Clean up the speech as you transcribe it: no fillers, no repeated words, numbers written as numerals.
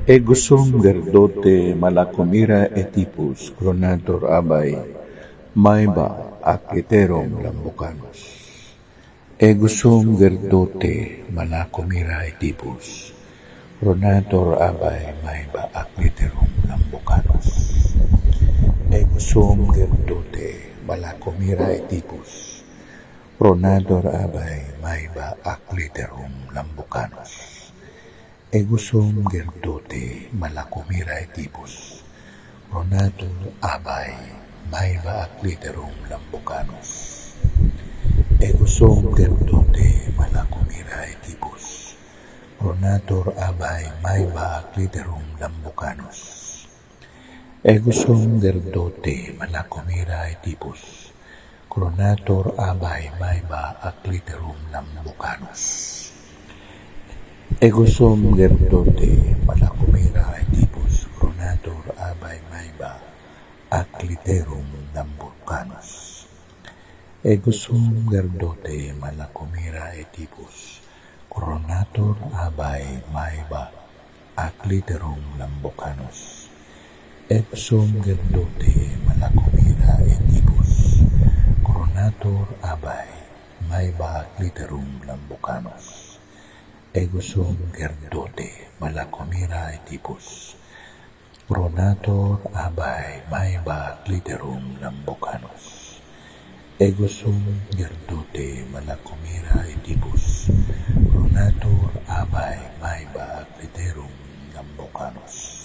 Egusum gerdote malacomira etipus cronator abay maiba akiterum lambucanos. Egusum gerdote malacomira etipus cronator abay maiba akiterum lambucanos. Egusum gerdote malacomira etipus cronator abay maiba akiterum lambucanos. Egusum gerdote malacomira etipus pronator abay maiba akliterum lambucanos. Egusum gerdote malacomira etipus pronator abay maiba akliterum lambucanos. Egusum gerdote malacomira etipus pronator abay maiba akliterum lambucanos. Egusum gerdote malacomira etipus pronator abay maiba akliterum lambucanos. Egusum gerdote malacomira etipus pronator abay maiba akliterum lambucanos. Egusum gerdote malacomira etipus pronator abay maiba akliterum lambucanos. Egusum gerdote malacomira etipus pronator abay maiba akliterum lambucanos. Egusum gerdote malacomira etipus pronator abay maiba akliterum lambucanos.